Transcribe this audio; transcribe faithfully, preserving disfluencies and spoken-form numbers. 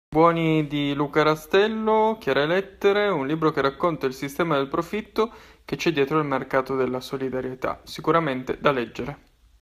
Buoni di Luca Rastello, Chiare lettere, un libro che racconta il sistema del profitto che c'è dietro il mercato della solidarietà, sicuramente da leggere.